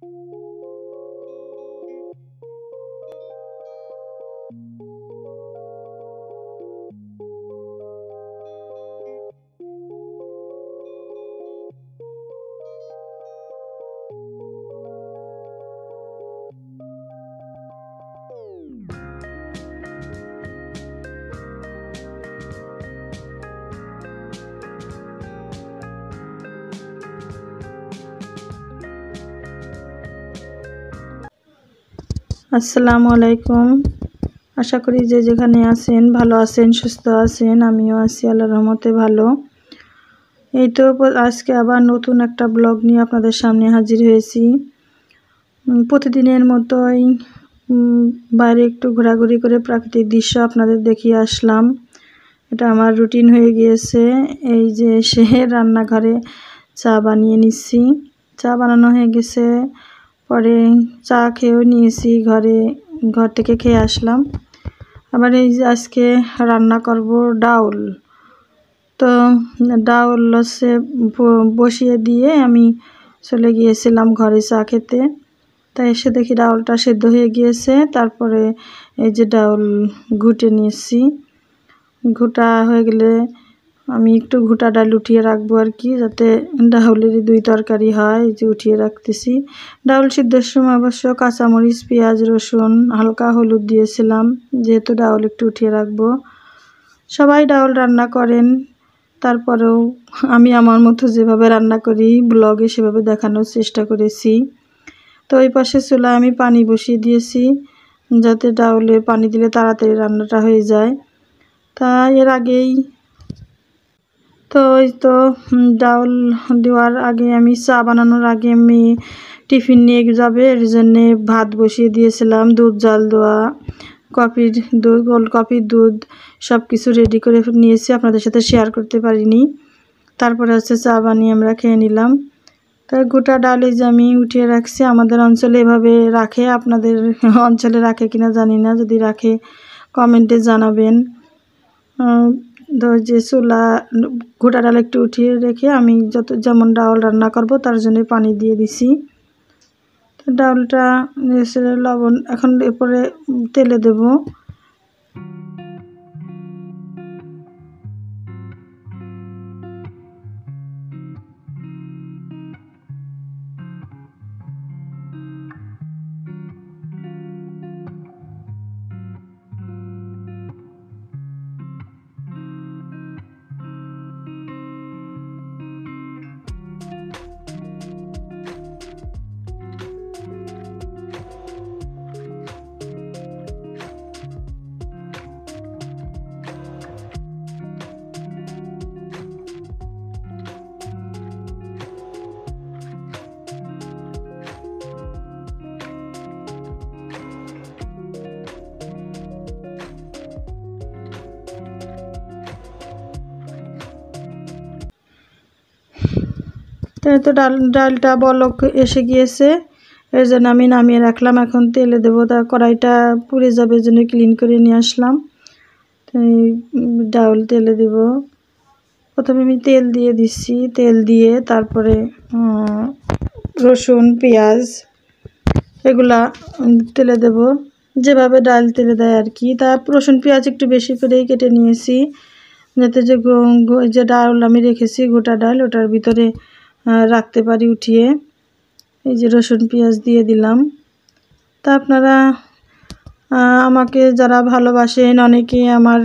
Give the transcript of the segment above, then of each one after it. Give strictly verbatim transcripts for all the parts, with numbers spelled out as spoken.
আসসালামু আলাইকুম। আশা করি যে যেখানে আছেন ভালো আছেন, সুস্থ আছেন। আমিও আছি আল্লাহর রহমতে ভালো। এই তো আজকে আবার নতুন একটা ব্লগ নিয়ে আপনাদের সামনে হাজির হয়েছি। প্রতিদিনের মতোই বাইরে একটু ঘোরাঘুরি করে প্রাকৃতিক দৃশ্য আপনাদের দেখিয়ে আসলাম। এটা আমার রুটিন হয়ে গিয়েছে। এই যে সে রান্নাঘরে চা বানিয়ে নিচ্ছি, চা বানানো হয়ে গেছে, পরে চা খেয়েও নিয়েছি, ঘরে ঘর থেকে খেয়ে আসলাম। আবার এই যে আজকে রান্না করব ডাউল। তো ডাউল হচ্ছে বসিয়ে দিয়ে আমি চলে গিয়েছিলাম ঘরে চা খেতে। তাই এসে দেখি ডাউলটা সেদ্ধ হয়ে গিয়েছে। তারপরে এই যে ডাউল ঘুটে নিয়েছি। ঘুটা হয়ে গেলে আমি একটু ঘুটা ডাল উঠিয়ে রাখবো আর কি, যাতে ডাউলেরই দুই তরকারি হয়। এই যে উঠিয়ে রাখতেছি। ডাউল সিদ্ধের সময় অবশ্য কাঁচামরিচ, পেঁয়াজ, রসুন, হালকা হলুদ দিয়েছিলাম, যেহেতু ডাউল একটু উঠিয়ে রাখবো। সবাই ডাউল রান্না করেন, তারপরেও আমি আমার মতো যেভাবে রান্না করি ব্লগে সেভাবে দেখানোর চেষ্টা করেছি। তো ওই পাশে চুলায় আমি পানি বসিয়ে দিয়েছি, যাতে ডাউলে পানি দিলে তাড়াতাড়ি রান্নাটা হয়ে যায়। তা এর আগেই তো ওই তো ডাউল দেওয়ার আগে আমি চা বানানোর আগে আমি টিফিন নিয়ে যাবে এর জন্যে ভাত বসিয়ে দিয়েছিলাম। দুধ জাল দেওয়া, কফির দুধ, কোল্ড কফির দুধ সব কিছু রেডি করে নিয়েছি, আপনাদের সাথে শেয়ার করতে পারিনি। তারপরে হচ্ছে চা বানিয়ে আমরা খেয়ে নিলাম। তাই গোটা ডালে যে আমি উঠিয়ে রাখছি, আমাদের অঞ্চলে এভাবে রাখে, আপনাদের অঞ্চলে রাখে কিনা জানি না, যদি রাখে কমেন্টে জানাবেন। যে চুলা গোটা ডাল একটু উঠিয়ে রেখে আমি যত যেমন ডাউল রান্না করব তার জন্য পানি দিয়ে দিছি। তো ডাউলটা লবণ এখন এরপরে তেলে দেব। তাই তো ডাল ডালটা বলক এসে গিয়েছে, এর জন্য আমি নামিয়ে রাখলাম। এখন তেলে দেবো, তা কড়াইটা পুড়ে যাবে জন্য ক্লিন করে নিয়ে আসলাম। তাই ডাউল তেলে দেব। প্রথমে আমি তেল দিয়ে দিচ্ছি, তেল দিয়ে তারপরে রসুন, পেঁয়াজ এগুলা তেলে দেব, যেভাবে ডাল তেলে দেয় আর কি। তা রসুন পেঁয়াজ একটু বেশি করেই কেটে নিয়েছি, যাতে যে যে ডাল আমি রেখেছি গোটা ডাল ওটার ভিতরে রাখতে পারি উঠিয়ে। এই যে রসুন পেঁয়াজ দিয়ে দিলাম। তা আপনারা আমাকে যারা ভালোবাসেন, অনেকে আমার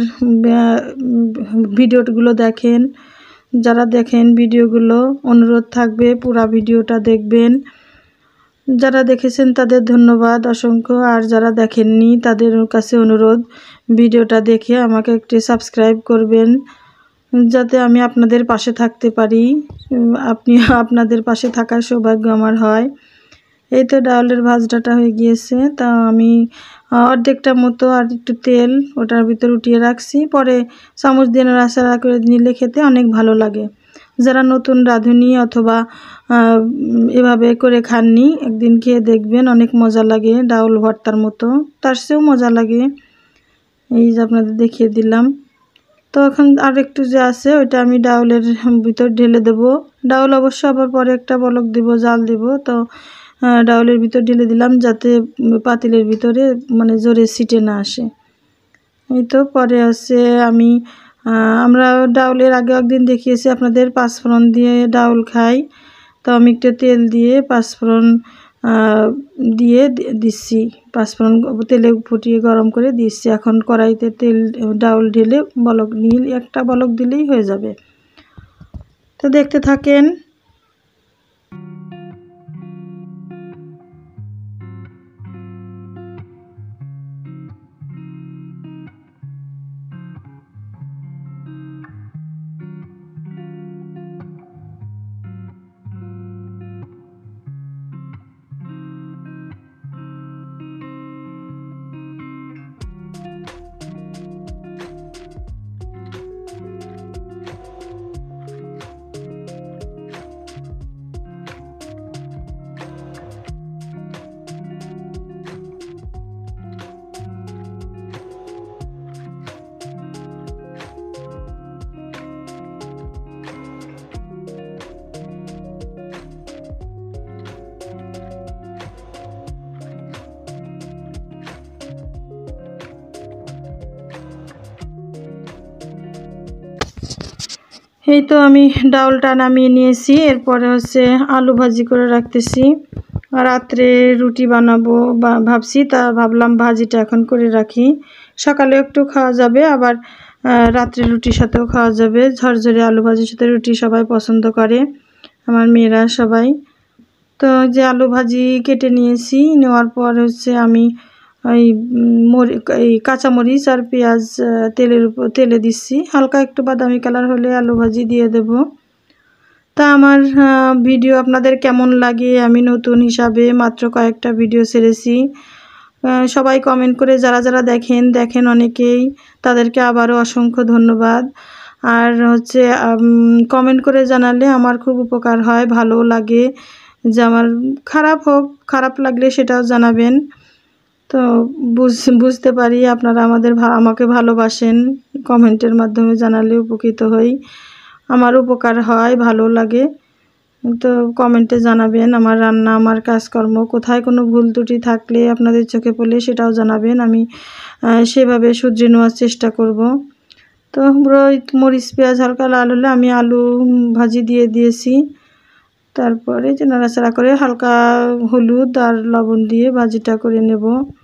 ভিডিওগুলো দেখেন, যারা দেখেন ভিডিওগুলো অনুরোধ থাকবে পুরা ভিডিওটা দেখবেন। যারা দেখেছেন তাদের ধন্যবাদ অসংখ্য, আর যারা দেখেননি তাদের কাছে অনুরোধ ভিডিওটা দেখে আমাকে একটু সাবস্ক্রাইব করবেন, যাতে আমি আপনাদের পাশে থাকতে পারি। আপনি আপনাদের পাশে থাকার সৌভাগ্য আমার হয়। এই তো ডাউলের ভাজটাটা হয়ে গিয়েছে, তা আমি অর্ধেকটা মতো আর একটু তেল ওটার ভিতর উঠিয়ে রাখছি। পরে চামচ দিয়ে নাড়াচাড়া করে নিলে খেতে অনেক ভালো লাগে। যারা নতুন রাঁধুনি অথবা এভাবে করে খাননি, একদিন খেয়ে দেখবেন, অনেক মজা লাগে, ডাউল ভর্তার মতো, তার চেয়েও মজা লাগে। এই যে আপনাদের দেখিয়ে দিলাম। তো এখন আর একটু যে আছে ওইটা আমি ডাউলের ভিতর ঢেলে দেব। ডাউল অবশ্য আবার পরে একটা বলক দিব, জাল দিব। তো ডাউলের ভিতর ঢেলে দিলাম যাতে পাতিলের ভিতরে মানে জোরে সিটে না আসে। এই তো পরে আছে আমি আমরা ডাউলের আগে একদিন দেখিয়েছি আপনাদের পাঁচফোড়ন দিয়ে ডাউল খাই। তো আমি একটু তেল দিয়ে পাঁচফোড়ন দিয়ে দিচ্ছি, পাঁচফোড়ন তেলে ফুটিয়ে গরম করে দিচ্ছি। এখন কড়াইতে তেল ডাউল ঢেলে বলক নিয়ে একটা বলক দিলেই হয়ে যাবে। তো দেখতে থাকেন। এই তো আমি ডাউলটা নামিয়ে নিয়েছি। এরপরে হচ্ছে আলু ভাজি করে রাখতেছি। রাত্রে রুটি বানাবো বা ভাবছি, তা ভাবলাম ভাজিটা এখন করে রাখি, সকালে একটু খাওয়া যাবে, আবার রাত্রে রুটির সাথেও খাওয়া যাবে। ঝরঝরে আলু ভাজির সাথে রুটি সবাই পছন্দ করে, আমার মেয়েরা সবাই। তো যে আলু ভাজি কেটে নিয়েছি, নেওয়ার পর হচ্ছে আমি এই মরি এই কাঁচামরিচ আর পেঁয়াজ তেলের উপর তেলে দিচ্ছি। হালকা একটু বাদামি কালার হলে আলু ভাজি দিয়ে দেব। তা আমার ভিডিও আপনাদের কেমন লাগে, আমি নতুন হিসাবে মাত্র কয়েকটা ভিডিও ছেড়েছি। সবাই কমেন্ট করে যারা যারা দেখেন দেখেন অনেকেই, তাদেরকে আবারও অসংখ্য ধন্যবাদ। আর হচ্ছে কমেন্ট করে জানালে আমার খুব উপকার হয়, ভালো লাগে। যে আমার খারাপ হোক, খারাপ লাগলে সেটাও জানাবেন, তো বুঝ বুঝতে পারি আপনারা আমাদের আমাকে ভালোবাসেন। কমেন্টের মাধ্যমে জানালে উপকৃত হই, আমার উপকার হয়, ভালো লাগে। তো কমেন্টে জানাবেন আমার রান্না, আমার কাজকর্ম, কোথায় কোনো ভুল ত্রুটি থাকলে আপনাদের চোখে পড়লে সেটাও জানাবেন, আমি সেভাবে শুধরে নেওয়ার চেষ্টা করব। তো মরিচ পেঁয়াজ হালকা লাল হলে আমি আলু ভাজি দিয়ে দিয়েছি। তারপরে যে নাড়াচাড়া করে হালকা হলুদ আর লবণ দিয়ে ভাজিটা করে নেব।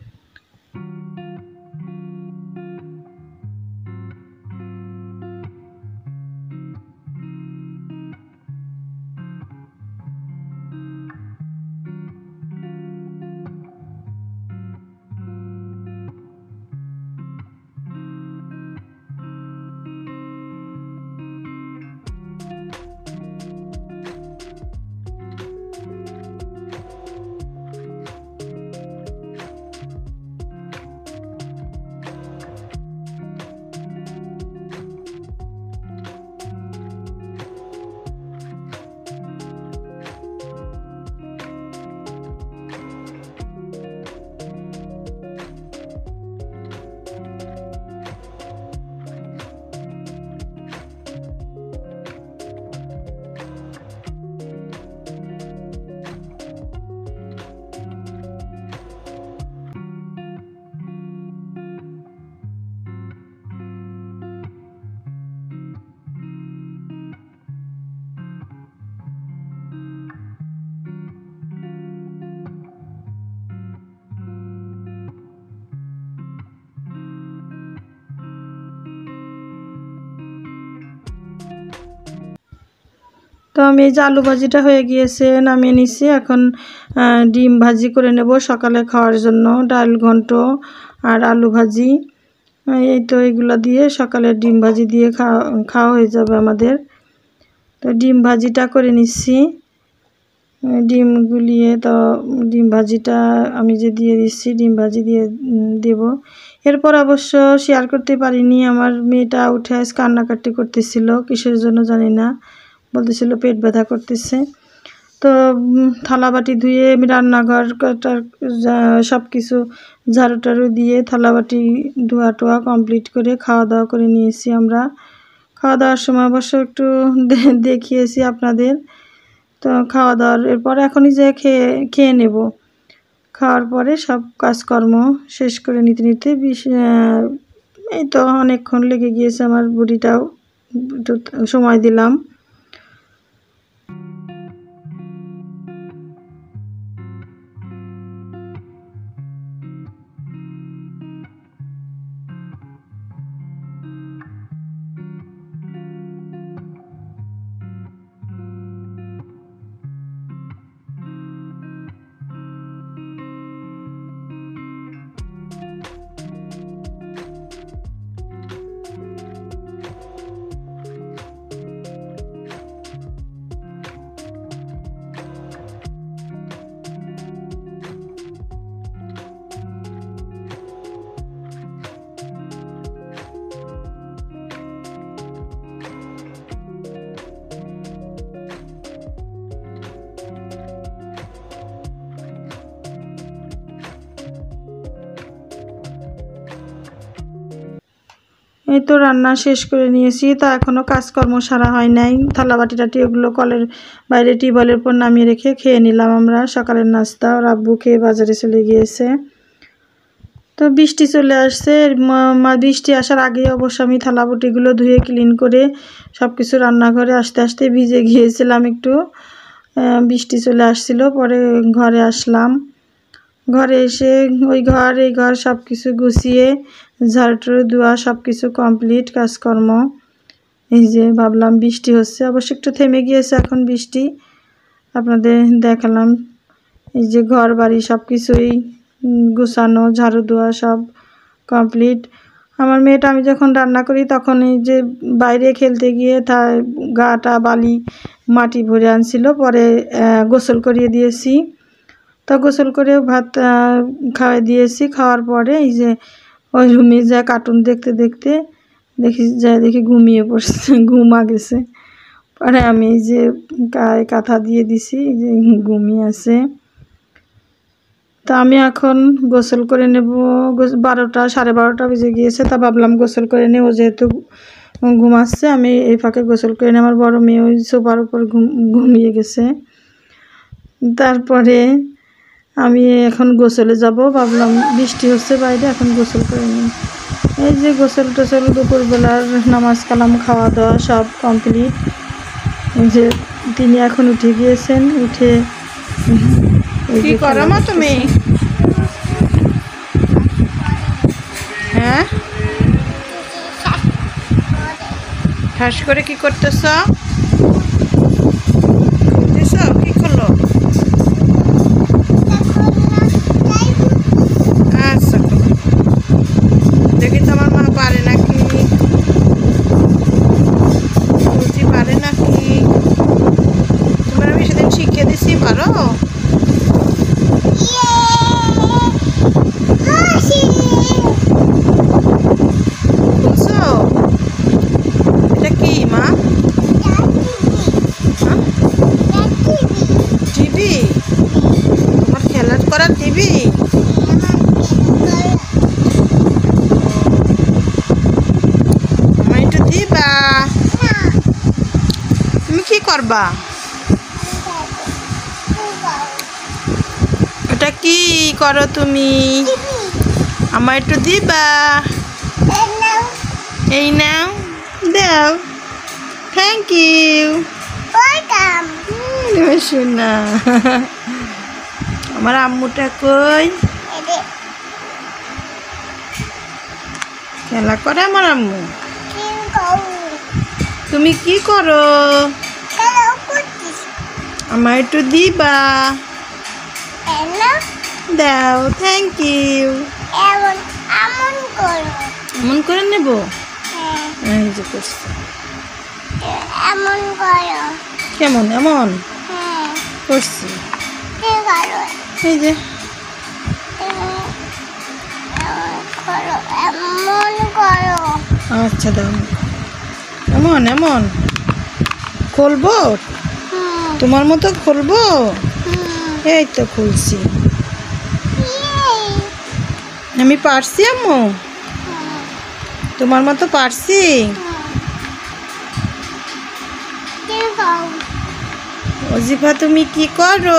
তো আমি এই যে আলু ভাজিটা হয়ে গিয়েছে, নামিয়ে নিচ্ছি। এখন ডিম ভাজি করে নেব সকালে খাওয়ার জন্য। ডাল ঘন্ট আর আলু ভাজি, এই তো এগুলো দিয়ে সকালে ডিম ভাজি দিয়ে খাওয়া খাওয়া হয়ে যাবে আমাদের। তো ডিম ভাজিটা করে নিচ্ছি, ডিম গুলিয়ে। তো ডিম ভাজিটা আমি যে দিয়ে দিচ্ছি, ডিম ভাজি দিয়ে দেব। এরপর অবশ্য শেয়ার করতে পারিনি, আমার মেয়েটা উঠে আজ কান্নাকাটি করতেছিল, কিসের জন্য জানি না, বলতেছিল পেট ব্যথা করতেছে। তো থালা বাটি ধুয়ে আমি রান্নাঘর সব কিছু ঝাড়ু টাড়ু দিয়ে থালা বাটি ধোয়া টোয়া কমপ্লিট করে খাওয়া দাওয়া করে নিয়েছি আমরা। খাওয়া দাওয়ার সময় অবশ্য একটু দেখিয়েছি আপনাদের। তো তো খাওয়া দাওয়ার এরপর এখনই যে খেয়ে খেয়ে নেব। খাওয়ার পরে সব কাজকর্ম শেষ করে নিতে নিতে বিশ এই তো অনেকক্ষণ লেগে গিয়েছে, আমার বুড়িটাও সময় দিলাম। এই তো রান্না শেষ করে নিয়েছি, তা এখনও কাজকর্ম সারা হয় নাই। থালা বাটি টাটি ওগুলো কলের বাইরে টিউবওয়েলের উপর নামিয়ে রেখে খেয়ে নিলাম আমরা সকালের নাস্তা। ওর আব্বু খেয়ে বাজারে চলে গিয়েছে। তো বৃষ্টি চলে আসছে, বৃষ্টি আসার আগেই অবশ্য আমি থালা বাটিগুলো ধুয়ে ক্লিন করে সব কিছু রান্নাঘরে আসতে আসতে ভিজে গিয়েছিলাম একটু। বৃষ্টি চলে আসছিল, পরে ঘরে আসলাম। ঘরে এসে ওই ঘর এই ঘর সব কিছু গুছিয়ে ঝাড়ু ধোয়া সব কিছু কমপ্লিট কাজকর্ম। এই যে ভাবলাম বৃষ্টি হচ্ছে, অবশ্য একটু থেমে গিয়েছে এখন বৃষ্টি, আপনাদের দেখালাম। এই যে ঘর বাড়ি সব কিছুই গুছানো ঝাড়ু দেওয়া সব কমপ্লিট। আমার মেয়েটা আমি যখন রান্না করি তখন এই যে বাইরে খেলতে গিয়ে তা গাটা বালি মাটি ভরে আনছিল, পরে গোসল করিয়ে দিয়েছি। তা গোসল করে ভাত খাওয়াই দিয়েছি। খাওয়ার পরে এই যে ওই রুমে যা কার্টুন দেখতে দেখতে দেখি যা দেখি ঘুমিয়ে পড়ছে, ঘুমা গেছে। পরে আমি এই যে গায়ে কাঁথা দিয়ে দিছি, যে ঘুমিয়ে আছে। তা আমি এখন গোসল করে নেব। বারোটা সাড়ে বারোটা বেজে গিয়েছে, তা ভাবলাম গোসল করে নেব, যেহেতু ঘুমাচ্ছে আমি এই ফাঁকে গোসল করে নিই। আমার বড় মেয়ে ওই সোফার উপর ঘুমিয়ে গেছে। তারপরে আমি এখন গোসলে যাব, ভাবলাম বৃষ্টি হচ্ছে বাইরে, এখন গোসল করে নিই। এই যে গোসল টোসল দুপুরবেলার নামাজ কালাম খাওয়া দাওয়া সব কমপ্লিট। এই যে তিনি এখন উঠে গিয়েছেন, উঠে কি করো মা তুমি? হ্যাঁ, ঠাস করে কি করতেছ? কি করলো? আচ্ছা, দেখি তোমার মা পারে নাকি, বুঝি পারে নাকি। তোমার আমি সেদিন শিখিয়ে দিছি, পারো? বুঝছো এটা কি মা? টিভি? তোমার খেলা করার টিভি? আমার একটু দিবা? তুমি কি করবা? এটা কি করো তুমি? আমার একটু দিবা? এই নাও, দাও। Thank you. শোনা আমার আম্মুটা কই? খেলা করে আমার আম্মু। তুমি কি করো? আমার একটু দিবা? দাও। Thank you. এমন করে নেব? এই যে করছি। কেমন এমন করছি? এই যে আচ্ছা দাও। এমন এমন খুলবো? তোমার মতো খুলবো? এই তো খুলছি। আমি পারছি আম্মু? তোমার মতো পারছি? ও অজিফা তুমি কি করো?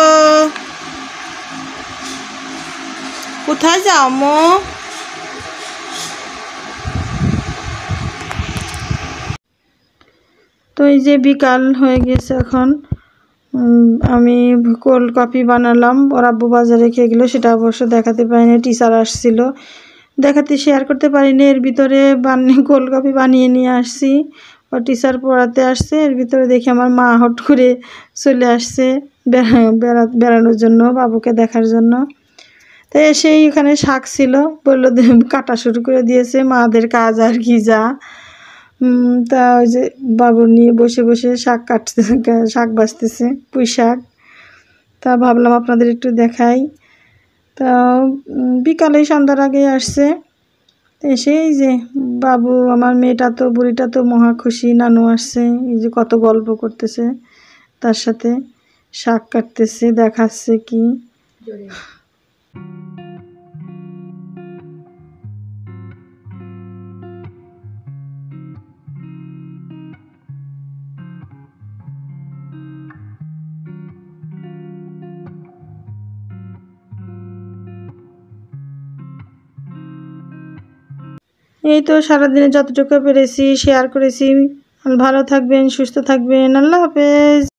কোথায় যাও মো? তো এই যে বিকাল হয়ে গেছে এখন, আমি কোল্ড কফি বানালাম। ওর আব্বু বাজারে খেয়ে গেলো, সেটা অবশ্য দেখাতে পারিনি, টিচার আসছিল দেখাতে শেয়ার করতে পারিনি। এর ভিতরে বানিয়ে কোল্ড কফি বানিয়ে নিয়ে আসছি, ও টিচার পড়াতে আসছে। এর ভিতরে দেখি আমার মা হট করে চলে আসছে বেড়া বেড়ানোর জন্য, বাবুকে দেখার জন্য। তো এসেই এখানে শাক ছিল, বললো কাটা শুরু করে দিয়েছে, মাদের কাজ আর কি যা। তা ওই যে বাবু নিয়ে বসে বসে শাক কাটতেছে, শাক বাছতেছে, পুঁই শাক। তা ভাবলাম আপনাদের একটু দেখাই। তা বিকালে সন্ধ্যার আগে আসছে, এসেই যে বাবু আমার মেয়েটা তো বুড়িটা তো মহা খুশি, নানু আসছে, এই যে কত গল্প করতেছে তার সাথে, শাক কাটতেছে, দেখাচ্ছে কি। এই তো সারাদিনে যতটুকু পেরেছি শেয়ার করেছি। ভালো থাকবেন, সুস্থ থাকবেন, আল্লাহ হাফেজ।